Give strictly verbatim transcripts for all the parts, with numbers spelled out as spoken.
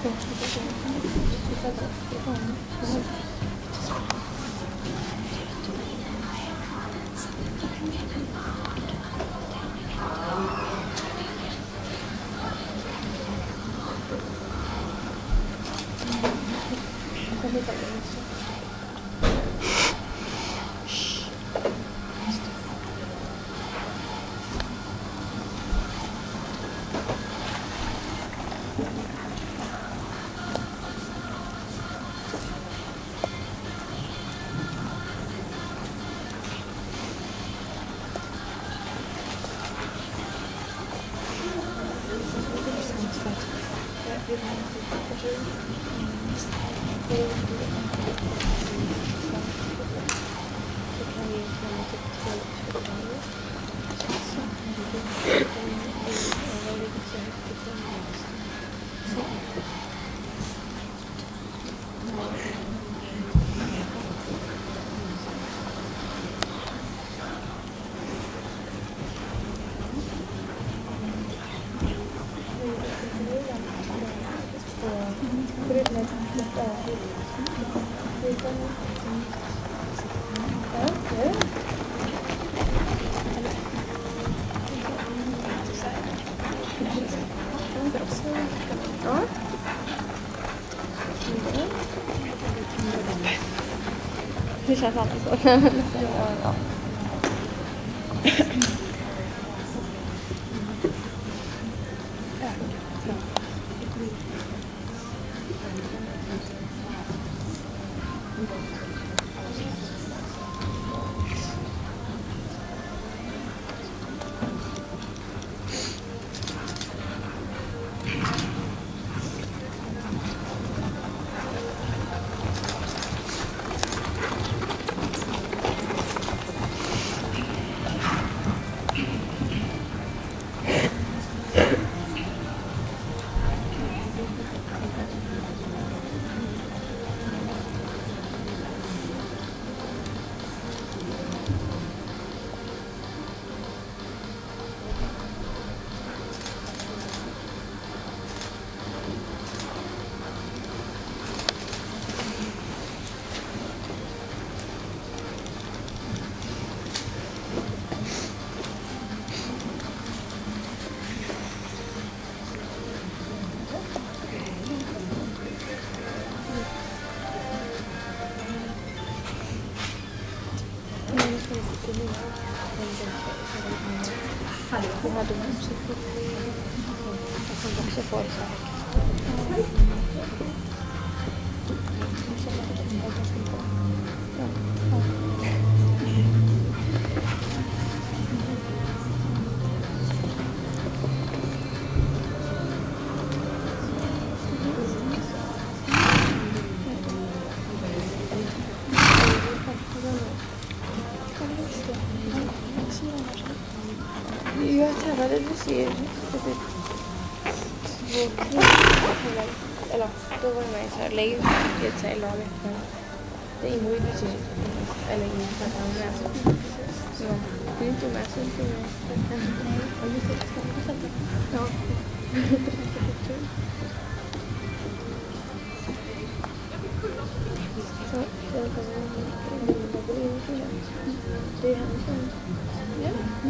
Det känns alltid så. Ja. Vi hade en psykot. Jag kommer också få det så här. Jag tävlade dressyr för typ två kvinnor. Eller då var det med så här lägg i ett så här laget. Men det ingår ju dressyr. Eller inte för att han är med sig. Så det är inte med sig. Ja. Så jag kommer det är han som... Ja.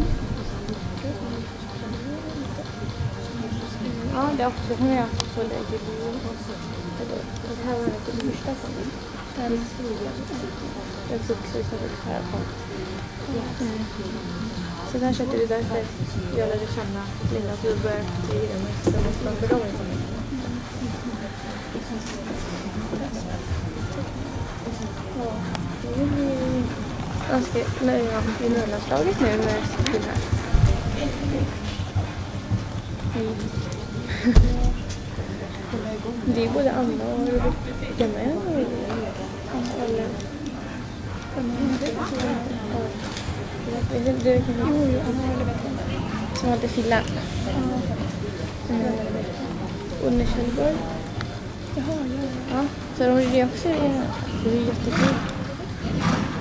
Ja, det är också som jag så lägger i. Det här var inte det första som den jag successivt ut här på. Så där köpte vi därför jag lärde känna Linda att vi började till det mest som nästan för dem. Ja, det blir ganska nöjda i mellanslaget nu med till här. Mm. Det är både Anna och Rebecka med. Eller... Det kan vara ju Anna och Rebecka som hade filan. Och när Kjellborg. Jaha, ja. Ja, så de gjorde det också. Det är jättekul.